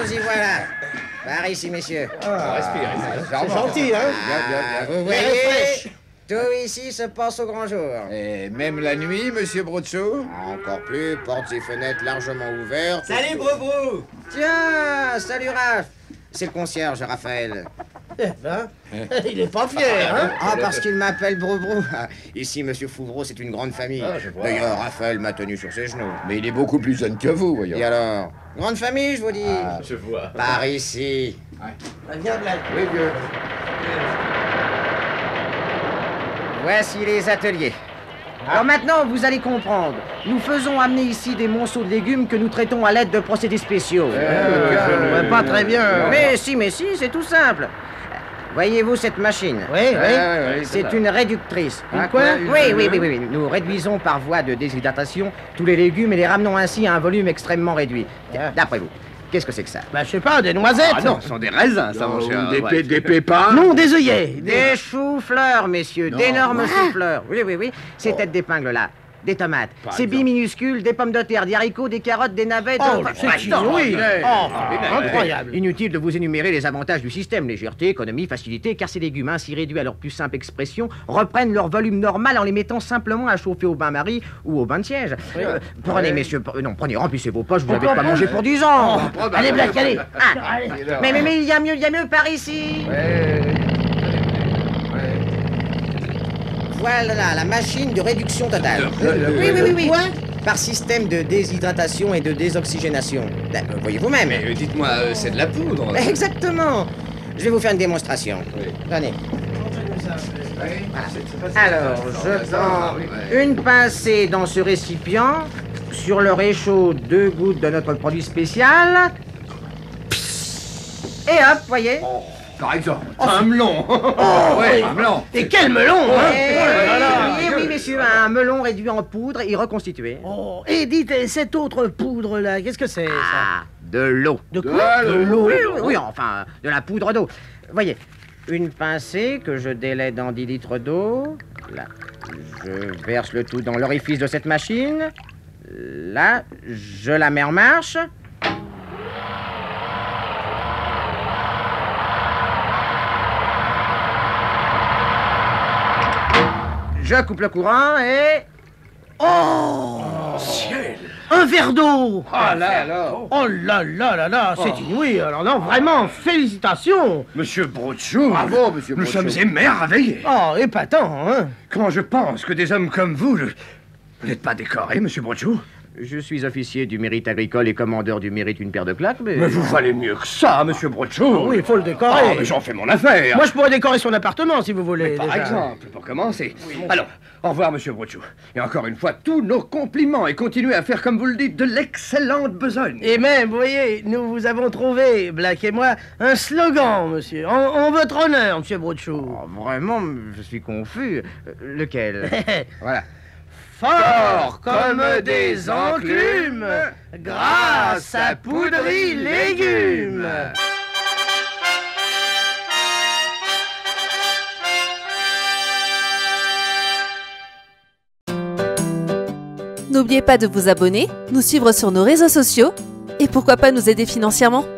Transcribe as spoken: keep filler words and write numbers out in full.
Nous y voilà. Par ici, messieurs. Ah, respire, c'est gentil, hein. Bien, bien, bien. Vous voyez, tout ici se passe au grand jour. Et même la nuit, monsieur Brocho? Encore plus, portes et fenêtres largement ouvertes. Salut, Brou-Brou. Tiens, salut Raph. C'est le concierge, Raphaël. Eh ben, il est pas fier, hein. Ah, parce qu'il m'appelle Brou-Brou. Ici, monsieur Fouvreau, c'est une grande famille. Ah, je vois. D'ailleurs, Raphaël m'a tenu sur ses genoux. Mais il est beaucoup plus jeune que vous, voyons. Et alors? Grande famille, je vous dis. Ah, Je vois. Par ici. Ah, viens, Black. Oui, vieux. Voici les ateliers. Alors maintenant, vous allez comprendre. Nous faisons amener ici des monceaux de légumes que nous traitons à l'aide de procédés spéciaux. Euh, ouais, pas très bien. Mais si, mais si, c'est tout simple. Voyez-vous cette machine? Oui, oui. C'est une réductrice. Une quoi? Oui, oui, oui, oui, oui. Nous réduisons par voie de déshydratation tous les légumes et les ramenons ainsi à un volume extrêmement réduit. D'après vous, qu'est-ce que c'est que ça? Bah, je sais pas, des noisettes. Ah non, ce sont des raisins, ça, mon cher. Des, Ouais. pé- des pépins? Non, des œillets. Des choux-fleurs, messieurs, d'énormes choux-fleurs. Oui, oui, oui. Ces têtes d'épingle là. Des tomates, ces billes minuscules, des pommes de terre, des haricots, des carottes, des navets... Oh, de- c'est Ah, inouï. Oh, incroyable. Inutile de vous énumérer les avantages du système, légèreté, économie, facilité, car ces légumes ainsi réduits à leur plus simple expression reprennent leur volume normal en les mettant simplement à chauffer au bain-marie ou au bain de siège. Euh, prenez, messieurs, pre- non, prenez, remplissez vos poches, vous avez de quoi manger pour dix ans. Allez, Black, allez. Ah, mais, mais, mais il y a mieux, il y a mieux par ici. Voilà, la machine de réduction totale. Oui, oui, oui, oui. Par système de déshydratation et de désoxygénation. Ben, vous voyez vous-même. Mais euh, dites-moi, euh, c'est de la poudre. Exactement. Je vais vous faire une démonstration. Tenez. Alors, je prends une pincée dans ce récipient. Sur le réchaud, deux gouttes de notre produit spécial. Et hop, voyez. Par exemple, un melon. Oh, Ouais, un melon. Et quel melon, hein. Eh Oh là là. oui, oui, messieurs, un melon réduit en poudre et reconstitué. Oh, et dites, et cette autre poudre-là, qu'est-ce que c'est, ça? Ah, de l'eau. De quoi? De l'eau. Oui, oui, oui, enfin, de la poudre d'eau. Voyez, une pincée que je délaie dans dix litres d'eau. Là, je verse le tout dans l'orifice de cette machine. Là, je la mets en marche. Je coupe le courant et... Oh, ciel. Un verre d'eau. Ah là alors. Oh là là là là, c'est inouï. Alors non, vraiment, félicitations. Monsieur Brocho. Bravo, monsieur Nous Brocho. sommes émerveillés. Oh, épatant, hein. Quand je pense que des hommes comme vous, je- vous n'êtes pas décoré, monsieur Brocho. Je suis officier du mérite agricole et commandeur du mérite une paire de claques, mais... Mais vous valez mieux que ça, monsieur Brocho. Oui, il faut le Ah, décorer. mais j'en fais mon affaire. Moi, je pourrais décorer son appartement, si vous voulez. Par déjà. exemple, pour commencer. Alors, au revoir, monsieur Brocho. Et encore une fois, tous nos compliments et continuez à faire, comme vous le dites, de l'excellente besogne. Et même, vous voyez, nous vous avons trouvé, Black et moi, un slogan, monsieur, en, en votre honneur, monsieur Brochou. Oh, vraiment, je suis confus. Euh, lequel? Voilà. Fort comme des enclumes, grâce à Poudry Légumes. N'oubliez pas de vous abonner, nous suivre sur nos réseaux sociaux et pourquoi pas nous aider financièrement.